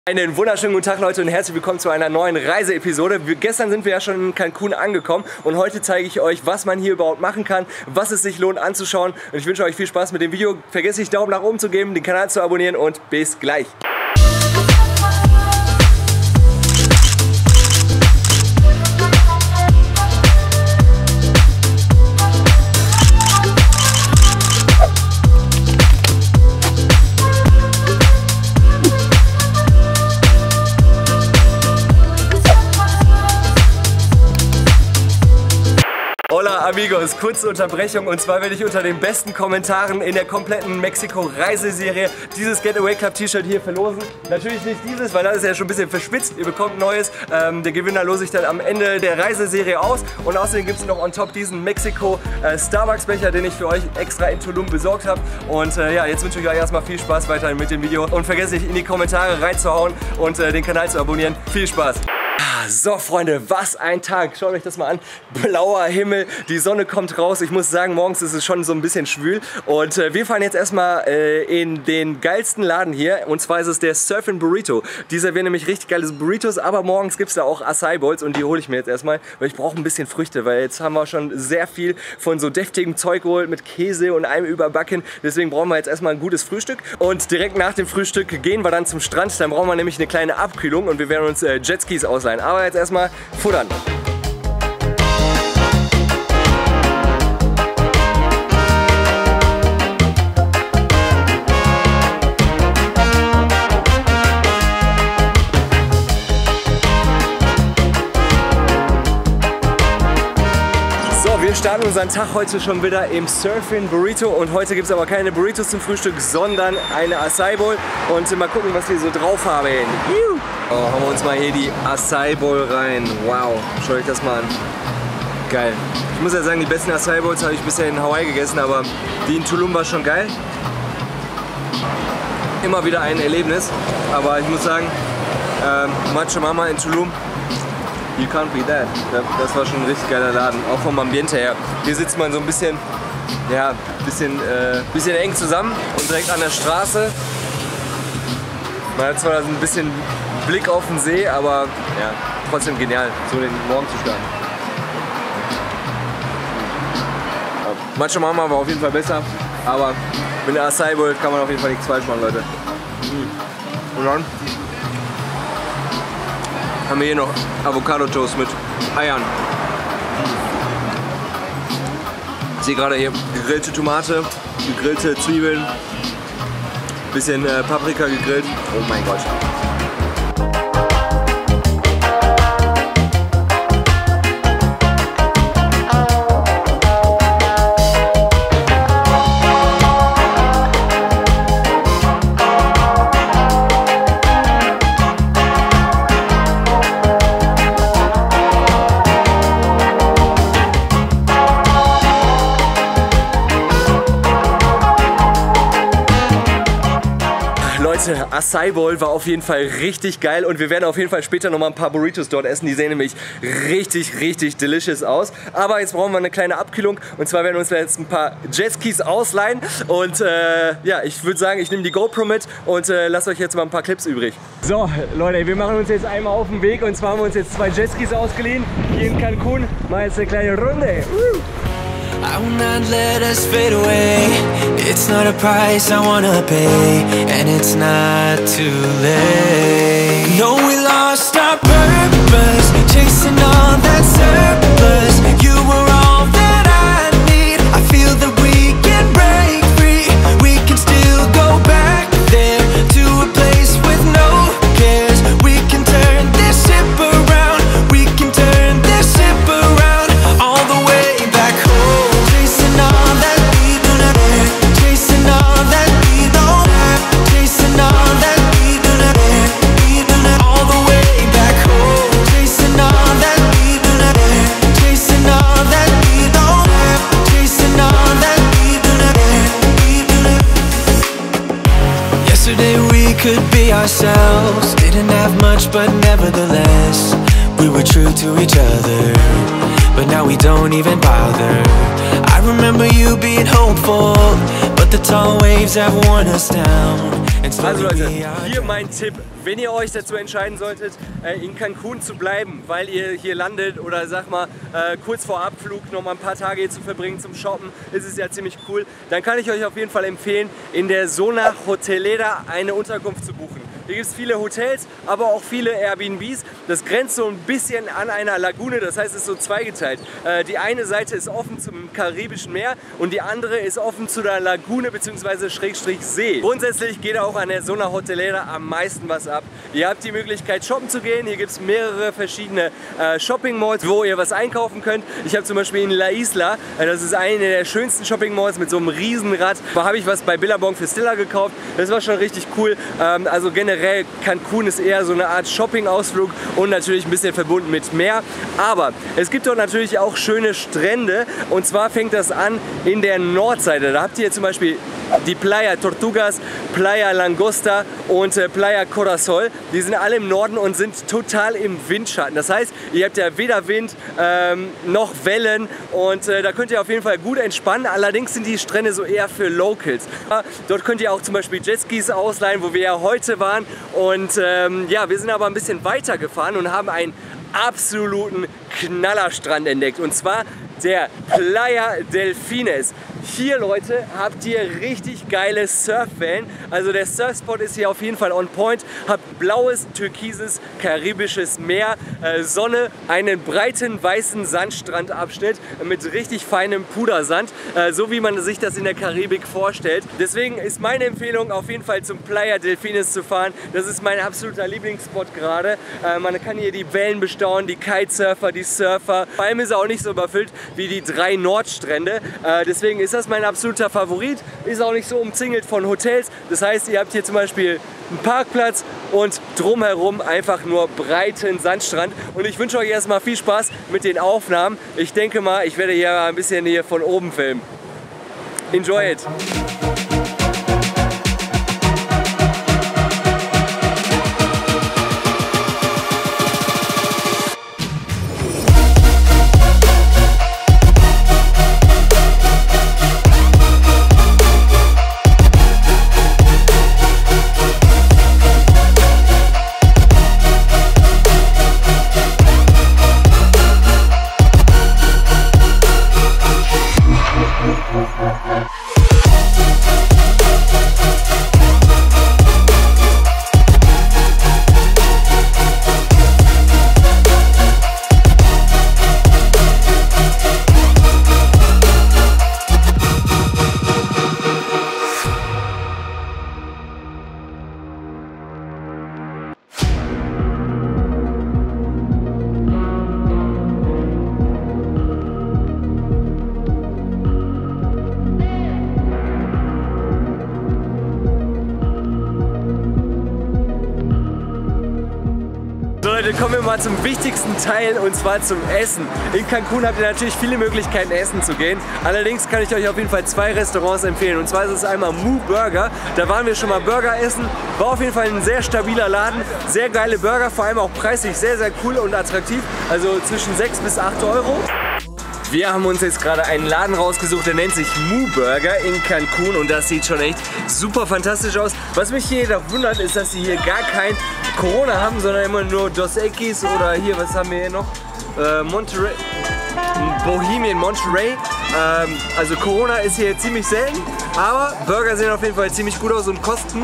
Einen wunderschönen guten Tag, Leute, und herzlich willkommen zu einer neuen Reiseepisode. Gestern sind wir ja schon in Cancun angekommen und heute zeige ich euch, was man hier überhaupt machen kann, was es sich lohnt anzuschauen. Und ich wünsche euch viel Spaß mit dem Video. Vergesst nicht, Daumen nach oben zu geben, den Kanal zu abonnieren und bis gleich. Hola amigos, kurze Unterbrechung, und zwar werde ich unter den besten Kommentaren in der kompletten Mexiko-Reiseserie dieses Getaway Club T-Shirt hier verlosen. Natürlich nicht dieses, weil das ist ja schon ein bisschen verspitzt, ihr bekommt neues. Der Gewinner lose ich dann am Ende der Reiseserie aus, und außerdem gibt es noch on top diesen Mexiko Starbucks Becher, den ich für euch extra in Tulum besorgt habe. Und ja, jetzt wünsche ich euch erstmal viel Spaß weiterhin mit dem Video und vergesst nicht, in die Kommentare reinzuhauen und den Kanal zu abonnieren. Viel Spaß! So Freunde, was ein Tag, schaut euch das mal an, blauer Himmel, die Sonne kommt raus. Ich muss sagen, morgens ist es schon so ein bisschen schwül, und wir fahren jetzt erstmal in den geilsten Laden hier, und zwar ist es der Surf & Burrito. Die servieren nämlich richtig geile Burritos, aber morgens gibt es da auch Acai Bowls, und die hole ich mir jetzt erstmal, weil ich brauche ein bisschen Früchte, weil jetzt haben wir schon sehr viel von so deftigem Zeug geholt mit Käse und allem überbacken. Deswegen brauchen wir jetzt erstmal ein gutes Frühstück, und direkt nach dem Frühstück gehen wir dann zum Strand. Dann brauchen wir nämlich eine kleine Abkühlung, und wir werden uns Jetskis ausleihen. Aber jetzt erstmal futtern. Wir starten unseren Tag heute schon wieder im Surf & Burrito, und heute gibt es aber keine Burritos zum Frühstück, sondern eine Acai Bowl, und mal gucken, was wir so drauf haben. Oh, hauen wir uns mal hier die Acai Bowl rein. Wow, schaut euch das mal an. Geil. Ich muss ja sagen, die besten Acai Bowls habe ich bisher in Hawaii gegessen, aber die in Tulum war schon geil. Immer wieder ein Erlebnis, aber ich muss sagen, Macho Mama in Tulum, you can't be that. Das war schon ein richtig geiler Laden, auch vom Ambiente her. Hier sitzt man so ein bisschen, ja, bisschen eng zusammen und direkt an der Straße. Man hat zwar ein bisschen Blick auf den See, aber ja, trotzdem genial, so den Morgen zu starten. Macho Mama war auf jeden Fall besser, aber mit der Acai Bowl kann man auf jeden Fall nichts falsch machen, Leute. Und dann haben wir hier noch Avocado-Toast mit Eiern. Ich sehe gerade hier gegrillte Tomate, gegrillte Zwiebeln, bisschen Paprika gegrillt. Oh mein Gott. Leute, Acai Bowl war auf jeden Fall richtig geil, und wir werden auf jeden Fall später noch mal ein paar Burritos dort essen. Die sehen nämlich richtig delicious aus. Aber jetzt brauchen wir eine kleine Abkühlung, und zwar werden wir uns jetzt ein paar Jetskis ausleihen. Und ja, ich würde sagen, ich nehme die GoPro mit und lasst euch jetzt mal ein paar Clips übrig. So Leute, wir machen uns jetzt einmal auf den Weg, und zwar haben wir uns jetzt 2 Jetskis ausgeliehen hier in Cancun. Mal jetzt eine kleine Runde. I will not let us fade away. It's not a price I wanna pay, and it's not too late. No, we lost our purpose, chasing all that surplus. You were all that I need. I feel that we can break free. We can still go back there to a place with no cares. We can turn this ship around. We can turn this ship around all the way back home. Could be ourselves, didn't have much, but nevertheless we were true to each other. But now we don't even bother. I remember you being hopeful, but the tall waves have worn us down. and slowly Also Leute, we are hier mein Tipp, wenn ihr euch dazu entscheiden solltet, in Cancun zu bleiben, weil ihr hier landet oder sag mal kurz vor Abflug noch mal ein paar Tage hier zu verbringen zum Shoppen, ist es ja ziemlich cool, dann kann ich euch auf jeden Fall empfehlen, in der Zona Hotelera eine Unterkunft zu buchen. Hier gibt es viele Hotels, aber auch viele Airbnbs. Das grenzt so ein bisschen an einer Lagune, das heißt, es ist so zweigeteilt. Die eine Seite ist offen zum Karibischen Meer und die andere ist offen zu der Lagune bzw. Schrägstrich See. Grundsätzlich geht auch an der Zona Hotelera am meisten was ab. Ihr habt die Möglichkeit shoppen zu gehen, hier gibt es mehrere verschiedene Shopping Malls, wo ihr was einkaufen könnt. Ich habe zum Beispiel in La Isla, das ist eine der schönsten Shopping Malls mit so einem Riesenrad, da habe ich was bei Billabong für Stella gekauft. Das war schon richtig cool. Also generell Cancun ist eher so eine Art Shopping-Ausflug und natürlich ein bisschen verbunden mit Meer. Aber es gibt dort natürlich auch schöne Strände und zwar fängt das an in der Nordseite. Da habt ihr zum Beispiel die Playa Tortugas, Playa Langosta und Playa Corazol. Die sind alle im Norden und sind total im Windschatten. Das heißt, ihr habt ja weder Wind noch Wellen und da könnt ihr auf jeden Fall gut entspannen. Allerdings sind die Strände so eher für Locals. Dort könnt ihr auch zum Beispiel Jetskis ausleihen, wo wir ja heute waren. Und ja, wir sind aber ein bisschen weiter gefahren und haben einen absoluten Knallerstrand entdeckt. Und zwar der Playa Delfines. Hier, Leute, habt ihr richtig geile Surfwellen. Also der Surfspot ist hier auf jeden Fall on point. Habt blaues, türkises, karibisches Meer, Sonne, einen breiten weißen Sandstrandabschnitt mit richtig feinem Pudersand, so wie man sich das in der Karibik vorstellt. Deswegen ist meine Empfehlung auf jeden Fall zum Playa Delfines zu fahren. Das ist mein absoluter Lieblingsspot gerade. Man kann hier die Wellen bestaunen, die Kitesurfer, die Surfer. Vor allem ist er auch nicht so überfüllt wie die 3 Nordstrände. Deswegen ist das mein absoluter Favorit. Ist auch nicht so umzingelt von Hotels. Das heißt, ihr habt hier zum Beispiel einen Parkplatz und drumherum einfach nur breiten Sandstrand. Und ich wünsche euch erstmal viel Spaß mit den Aufnahmen. Ich denke mal, ich werde hier ein bisschen hier von oben filmen. Enjoy it! Leute, kommen wir mal zum wichtigsten Teil und zwar zum Essen. In Cancun habt ihr natürlich viele Möglichkeiten essen zu gehen. Allerdings kann ich euch auf jeden Fall 2 Restaurants empfehlen. Und zwar ist es einmal Mu Burger. Da waren wir schon mal Burger essen. War auf jeden Fall ein sehr stabiler Laden. Sehr geile Burger, vor allem auch preislich sehr, sehr cool und attraktiv. Also zwischen 6 bis 8 Euro. Wir haben uns jetzt gerade einen Laden rausgesucht, der nennt sich Mu Burger in Cancun und das sieht schon echt super fantastisch aus. Was mich hier jedoch wundert, ist, dass sie hier gar kein Corona haben, sondern immer nur Dos Equis oder hier, was haben wir hier noch? Monterey, Bohemian Monterey. Also Corona ist hier ziemlich selten, aber Burger sehen auf jeden Fall ziemlich gut aus und kosten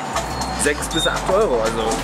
6 bis 8 Euro. Also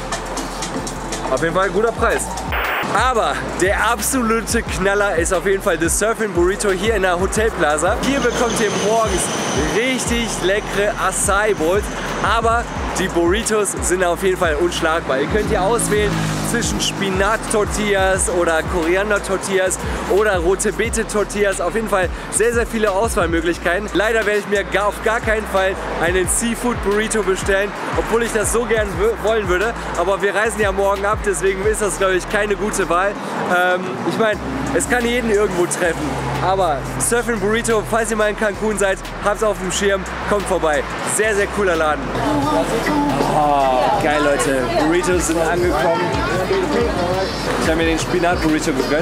auf jeden Fall ein guter Preis. Aber der absolute Knaller ist auf jeden Fall das Surfing Burrito hier in der Hotelplaza. Hier bekommt ihr morgens richtig leckere Acai Bowls, aber die Burritos sind auf jeden Fall unschlagbar. Ihr könnt hier auswählen zwischen Spinat-Tortillas oder Koriander-Tortillas oder rote Beete-Tortillas. Auf jeden Fall sehr, sehr viele Auswahlmöglichkeiten. Leider werde ich mir auf gar keinen Fall einen Seafood-Burrito bestellen, obwohl ich das so gern wollen würde. Aber wir reisen ja morgen ab, deswegen ist das, glaube ich, keine gute Wahl. Ich meine, es kann jeden irgendwo treffen. Aber Surfing Burrito, falls ihr mal in Cancun seid, habt's auf dem Schirm, kommt vorbei. Sehr, sehr cooler Laden. Oh, geil, Leute. Burritos sind angekommen. Ich habe mir den Spinat-Burrito gegönnt.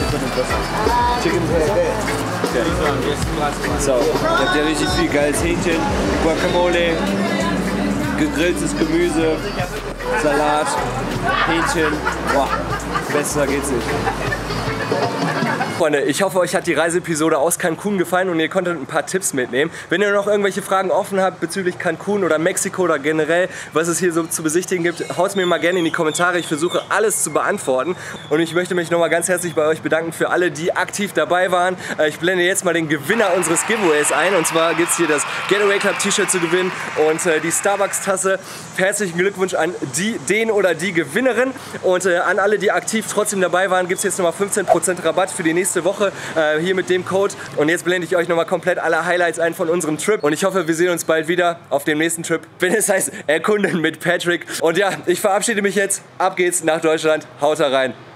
Chicken okay. So, ihr habt ja richtig viel geiles Hähnchen, Guacamole, gegrilltes Gemüse, Salat, Hähnchen. Boah, besser geht's nicht. Freunde, ich hoffe, euch hat die Reiseepisode aus Cancun gefallen und ihr konntet ein paar Tipps mitnehmen. Wenn ihr noch irgendwelche Fragen offen habt bezüglich Cancun oder Mexiko oder generell, was es hier so zu besichtigen gibt, haut mir mal gerne in die Kommentare. Ich versuche alles zu beantworten. Und ich möchte mich nochmal ganz herzlich bei euch bedanken für alle, die aktiv dabei waren. Ich blende jetzt mal den Gewinner unseres Giveaways ein. Und zwar gibt es hier das Getaway Club T-Shirt zu gewinnen und die Starbucks-Tasse. Herzlichen Glückwunsch an den oder die Gewinnerin. Und an alle, die aktiv trotzdem dabei waren, gibt es jetzt nochmal 15% Rabatt für die nächste Woche hier mit dem Code. Und jetzt blende ich euch nochmal komplett alle Highlights ein von unserem Trip. Und ich hoffe, wir sehen uns bald wieder auf dem nächsten Trip, wenn es heißt Erkunden mit Patrick. Und ja, ich verabschiede mich jetzt. Ab geht's nach Deutschland. Haut rein.